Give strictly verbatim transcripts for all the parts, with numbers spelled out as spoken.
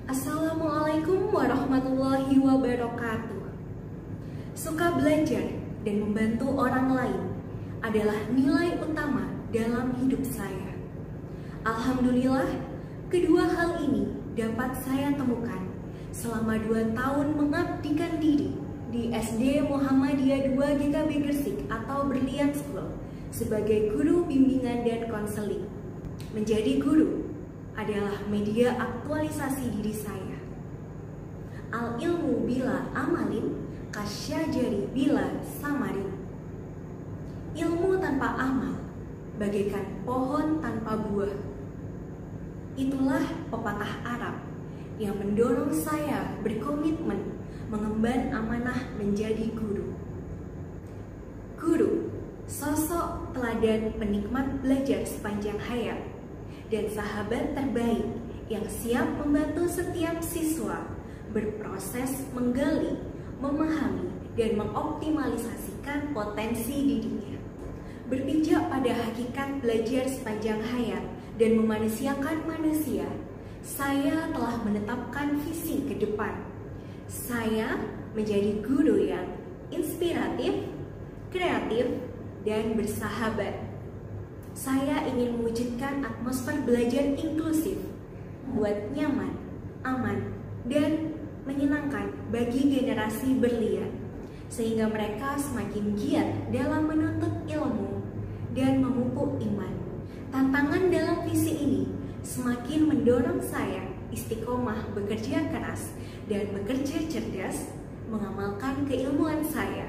Assalamualaikum warahmatullahi wabarakatuh. Suka belajar dan membantu orang lain adalah nilai utama dalam hidup saya. Alhamdulillah, kedua hal ini dapat saya temukan selama dua tahun mengabdikan diri di S D Muhammadiyah dua G K B Gresik atau Berlian School sebagai guru bimbingan dan konseling. Menjadi guru adalah media aktualisasi diri saya. Al ilmu bila amalin, kasyajari bila samarin. Ilmu tanpa amal bagaikan pohon tanpa buah. Itulah pepatah Arab yang mendorong saya berkomitmen mengemban amanah menjadi guru. Guru, sosok teladan penikmat belajar sepanjang hayat dan sahabat terbaik yang siap membantu setiap siswa berproses menggali, memahami, dan mengoptimalisasikan potensi dirinya. Berpijak pada hakikat belajar sepanjang hayat dan memanusiakan manusia, saya telah menetapkan visi ke depan. Saya menjadi guru yang inspiratif, kreatif, dan bersahabat. Saya ingin mewujudkan atmosfer belajar inklusif, buat nyaman, aman, dan menyenangkan bagi generasi berlian, sehingga mereka semakin giat dalam menuntut ilmu dan memupuk iman. Tantangan dalam visi ini semakin mendorong saya istiqomah bekerja keras dan bekerja cerdas, mengamalkan keilmuan saya,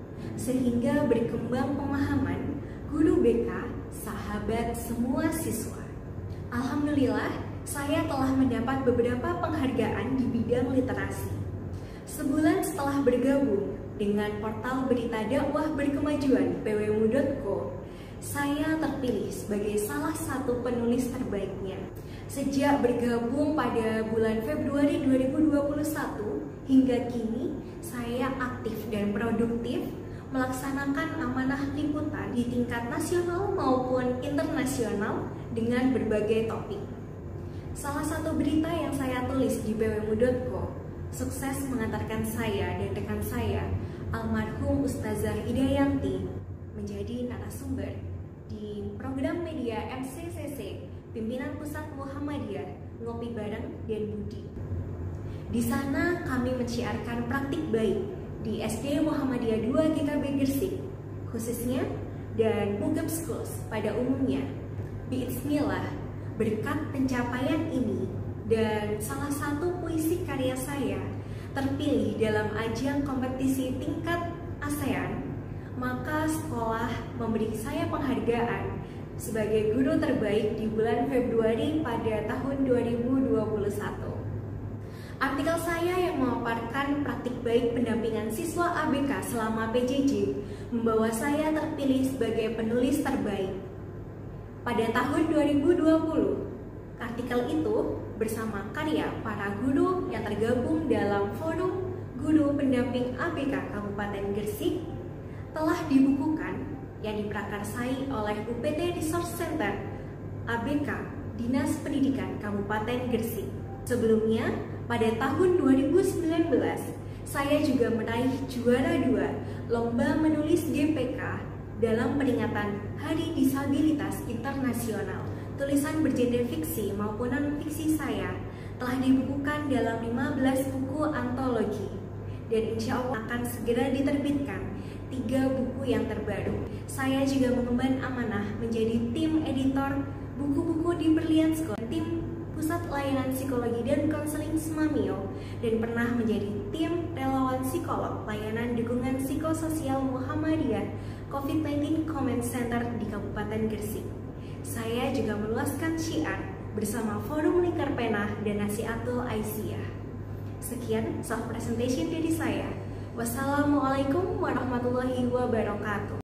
sehingga berkembang pemahaman guru B K, sahabat semua siswa. Alhamdulillah, saya telah mendapat beberapa penghargaan di bidang literasi. Sebulan setelah bergabung dengan portal berita dakwah berkemajuan P W M U dot co, saya terpilih sebagai salah satu penulis terbaiknya. Sejak bergabung pada bulan Februari dua ribu dua puluh satu hingga kini, saya aktif dan produktif melaksanakan amanah liputan di tingkat nasional maupun internasional dengan berbagai topik. Salah satu berita yang saya tulis di P W M U dot co sukses mengantarkan saya dan rekan saya, almarhum Ustazah Hidayanti, menjadi narasumber di program media M C C C Pimpinan Pusat Muhammadiyah Ngopi Bareng dan Budi. Di sana kami menciarkan praktik baik di S D Muhammadiyah dua G K B Gresik khususnya dan Mugab Schools pada umumnya. Bismillah, berkat pencapaian ini dan salah satu puisi karya saya terpilih dalam ajang kompetisi tingkat ASEAN, maka sekolah memberi saya penghargaan sebagai guru terbaik di bulan Februari pada tahun dua ribu dua puluh satu. Artikel saya yang memaparkan praktik baik pendampingan siswa A B K selama P J J membawa saya terpilih sebagai penulis terbaik. Pada tahun dua ribu dua puluh, artikel itu bersama karya para guru yang tergabung dalam Forum Guru Pendamping A B K Kabupaten Gresik telah dibukukan yang diprakarsai oleh U P T Resource Center A B K Dinas Pendidikan Kabupaten Gresik. Sebelumnya, pada tahun dua ribu sembilan belas, saya juga meraih juara dua Lomba Menulis G P K dalam peringatan Hari Disabilitas Internasional. Tulisan bergenre fiksi maupun non-fiksi saya telah dibukukan dalam lima belas buku antologi, dan insya Allah akan segera diterbitkan tiga buku yang terbaru. Saya juga mengemban amanah menjadi tim editor buku-buku di Berlian School, tim Pusat Layanan Psikologi dan Konseling Semamio, dan pernah menjadi tim relawan psikolog layanan dukungan psikososial Muhammadiyah COVID sembilan belas Comment Center di Kabupaten Gresik. Saya juga meluaskan syiar bersama Forum Lingkar Pena dan Nasihatul Aisyah. Sekian self presentation dari saya. Wassalamualaikum warahmatullahi wabarakatuh.